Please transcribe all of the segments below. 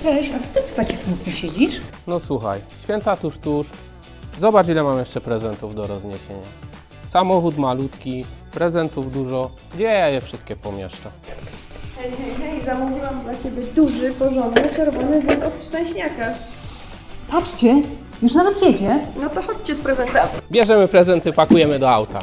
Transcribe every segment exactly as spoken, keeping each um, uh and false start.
Cześć, a co ty tu taki smutny siedzisz? No słuchaj, święta tuż, tuż. Zobacz, ile mam jeszcze prezentów do rozniesienia. Samochód malutki, prezentów dużo. Gdzie ja je wszystkie pomieszczę? Hej, hej, hej, zamówiłam dla Ciebie duży, porządny, czerwony wóz od szczęśniaka. Patrzcie, już nawet jedzie. No to chodźcie z prezentami. Bierzemy prezenty, pakujemy do auta.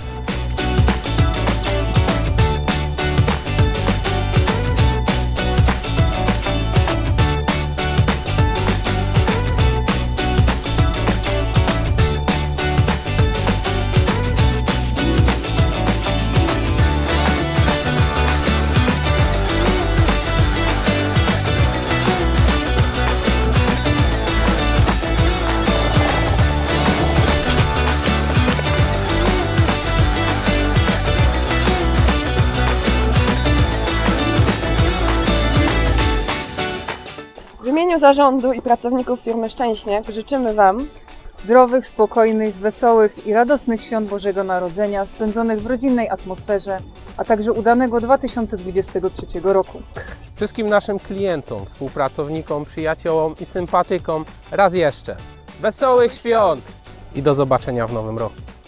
W imieniu zarządu i pracowników firmy Szczęśniak życzymy Wam Zdrowych, spokojnych, wesołych i radosnych świąt Bożego Narodzenia, spędzonych w rodzinnej atmosferze, a także udanego dwa tysiące dwudziestego trzeciego roku. Wszystkim naszym klientom, współpracownikom, przyjaciołom i sympatykom raz jeszcze wesołych świąt i do zobaczenia w nowym roku.